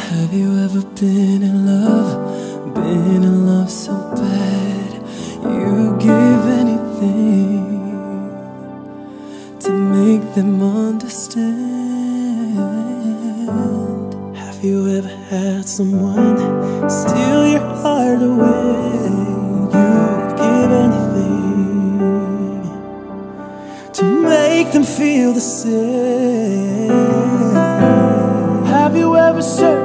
Have you ever been in love so bad you give anything to make them understand? Have you ever had someone steal your heart away? You'd give anything to make them feel the same. Have you ever searched